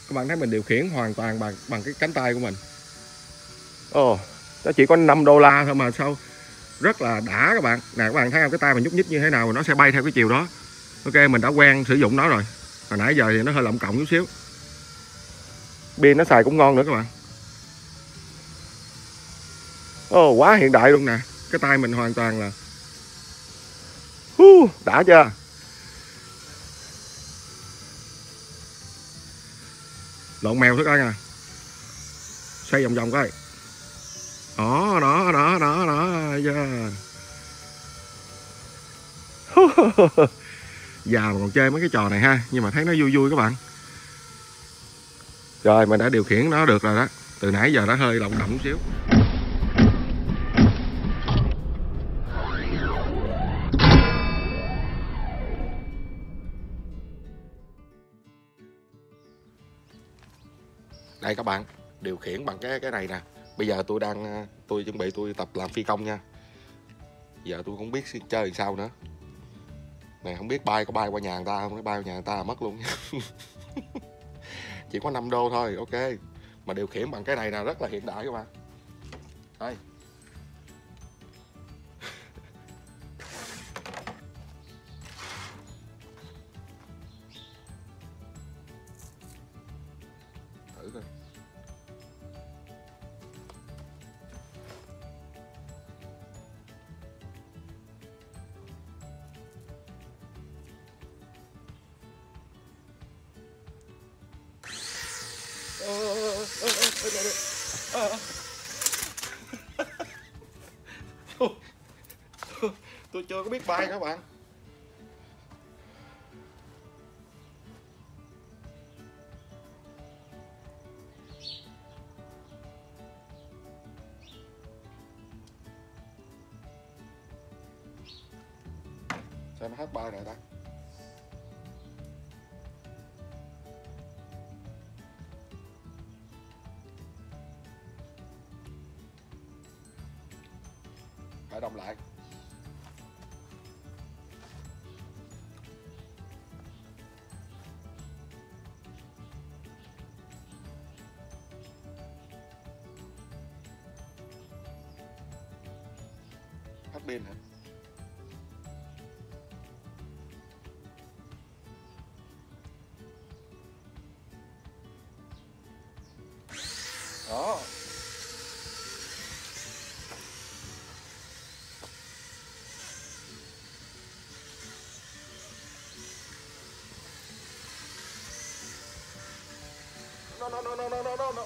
Các bạn thấy mình điều khiển hoàn toàn bằng cái cánh tay của mình. Ồ, nó chỉ có $5 thôi mà sao rất là đã các bạn. Nè các bạn thấy không, cái tay mình nhúc nhích như thế nào nó sẽ bay theo cái chiều đó. Ok, mình đã quen sử dụng nó rồi. Hồi nãy giờ thì nó hơi lộng cộng chút xíu. Pin nó xài cũng ngon nữa các bạn. Ồ, quá hiện đại luôn nè. Cái tay mình hoàn toàn là đã chưa. Lộn mèo thôi coi nè. Xoay vòng vòng coi. Đó đó đó đó đó yeah. Già mà còn chơi mấy cái trò này ha. Nhưng mà thấy nó vui vui các bạn. Rồi mình đã điều khiển nó được rồi đó. Từ nãy giờ nó hơi lộng động xíu. Đây các bạn, điều khiển bằng cái này nè. Bây giờ tôi chuẩn bị tôi tập làm phi công nha. Giờ tôi không biết chơi làm sao nữa. Này không biết có bay qua nhà người ta không, cái bay qua nhà người ta là mất luôn. Chỉ có $5 thôi, ok. Mà điều khiển bằng cái này là rất là hiện đại các bạn. Đây. Thử coi. Tôi chưa có biết bay các bạn. Sao nó hết bay rồi ta? Phải đồng lại. Hết pin hả? Đó. No.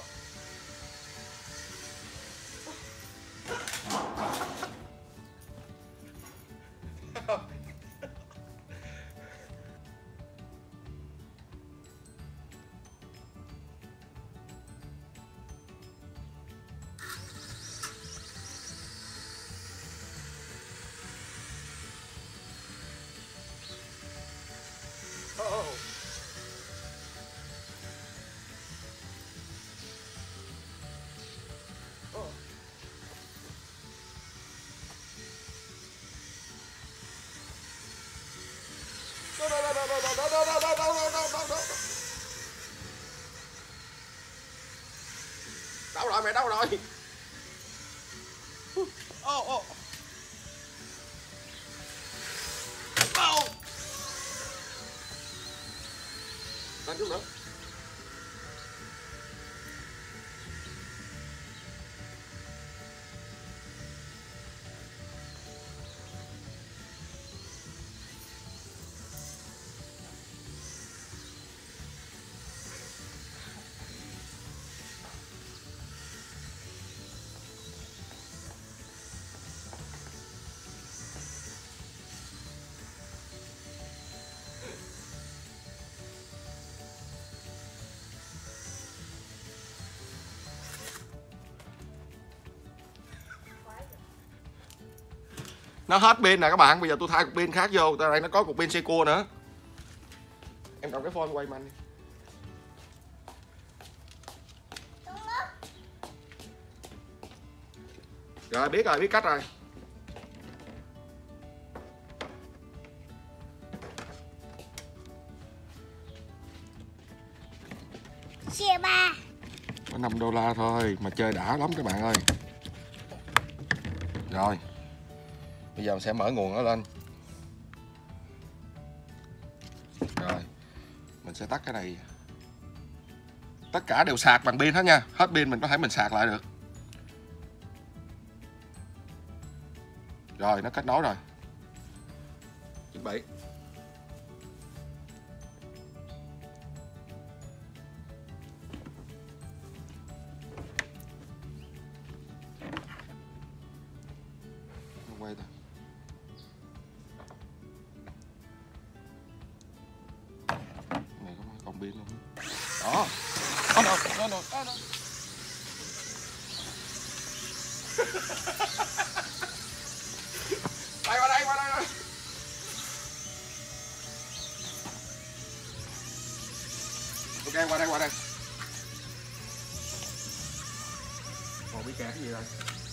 Đâu rồi mày, đâu rồi? Ô. Đánh chút nữa. Nó hết pin nè các bạn, bây giờ tôi thay cục pin khác vô, đây nó có cục pin Seiko nữa. Em cầm cái phone quay mạnh đi. Rồi biết cách rồi. chia 3. Có $5 thôi mà chơi đã lắm các bạn ơi. Rồi bây giờ mình sẽ mở nguồn nó lên. Rồi mình sẽ tắt cái này. Tất cả đều sạc bằng pin hết nha. Hết pin mình có thể mình sạc lại được. Rồi nó kết nối rồi. Chuẩn bị. Quay thôi. Này có còn pin không? Đó. Nó. Qua đây. Ok, qua đây. Còn bị kẹt cái gì rồi?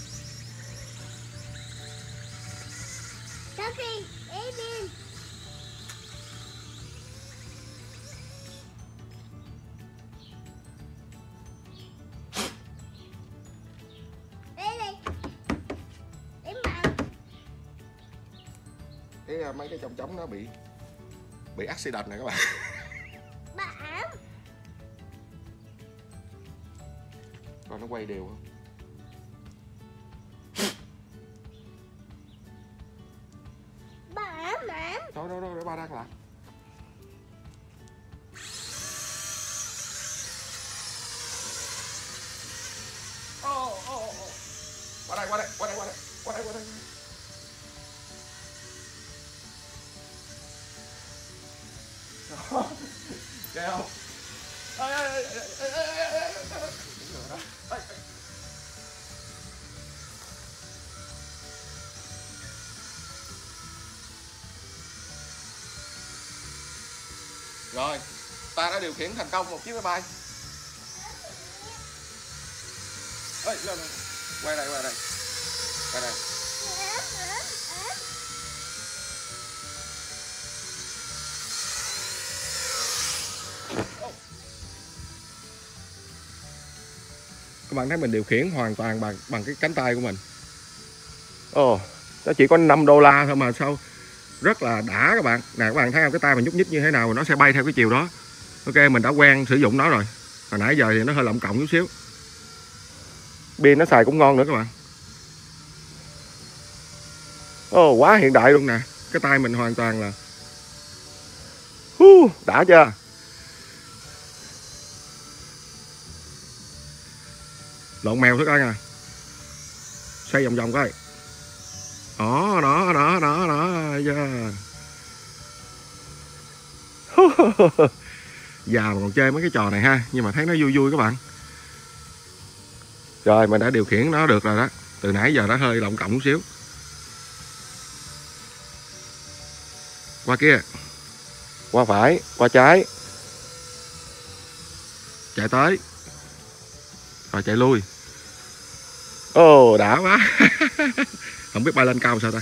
Sophie, Aiden. Mấy cái trống nó bị accident này các bạn. Bạn. Rồi nó quay đều không? Bạn. Đâu để ba đang làm. Qua đây. Ghê không? Rồi, ta đã điều khiển thành công một chiếc máy bay. Ê, lên. Quay đây. Các bạn thấy mình điều khiển hoàn toàn bằng cái cánh tay của mình. Nó chỉ có $5 thôi mà sao rất là đã các bạn. Nè các bạn thấy không, cái tay mình nhúc nhích như thế nào nó sẽ bay theo cái chiều đó. Ok, mình đã quen sử dụng nó rồi. Hồi nãy giờ thì nó hơi lộng cộng chút xíu. Pin nó xài cũng ngon nữa các bạn. Quá hiện đại luôn nè. Cái tay mình hoàn toàn là đã chưa? Lộn mèo thức coi nè. Xoay vòng coi. Đó. Yeah. Già mà còn chơi mấy cái trò này ha. Nhưng mà thấy nó vui các bạn. Rồi mình đã điều khiển nó được rồi đó. Từ nãy giờ nó hơi lộng cộng chút xíu. Qua kia. Qua phải. Qua trái. Chạy tới. Rồi chạy lui. Đã quá. Không biết bay lên cao sao ta.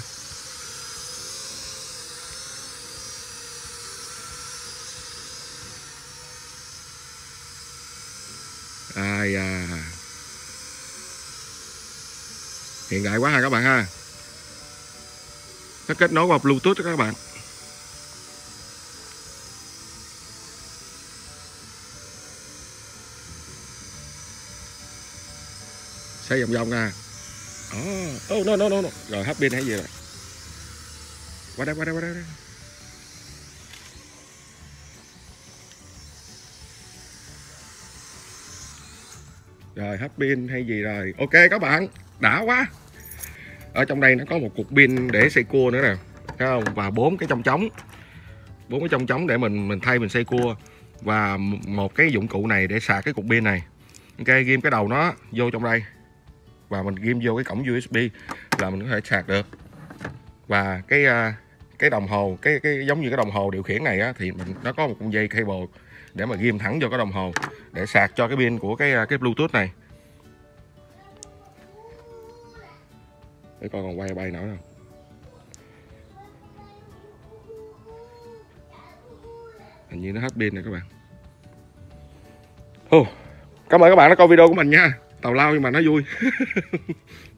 Hiện đại quá ha các bạn ha. Nó kết nối qua Bluetooth đó các bạn. Xoay vòng nè. No. Rồi hết pin hay gì rồi. Qua đây. Rồi hết pin hay gì rồi. Ok các bạn, đã quá. Ở trong đây nó có một cục pin để xây cua nữa nè, thấy không? Và 4 cái trong trống để mình thay mình xây cua, và một cái dụng cụ này để sạc cái cục pin này. Ok, ghim cái đầu nó vô trong đây và mình ghim vô cái cổng USB là mình có thể sạc được. Và cái đồng hồ, cái giống như cái đồng hồ điều khiển này á, thì nó có một con dây cable để mà ghim thẳng vô cái đồng hồ để sạc cho cái pin của cái Bluetooth này. Để coi còn quay bay nữa không. Hình như nó hết pin này các bạn. Cảm ơn các bạn đã coi video của mình nha. Tào lao nhưng mà nó vui.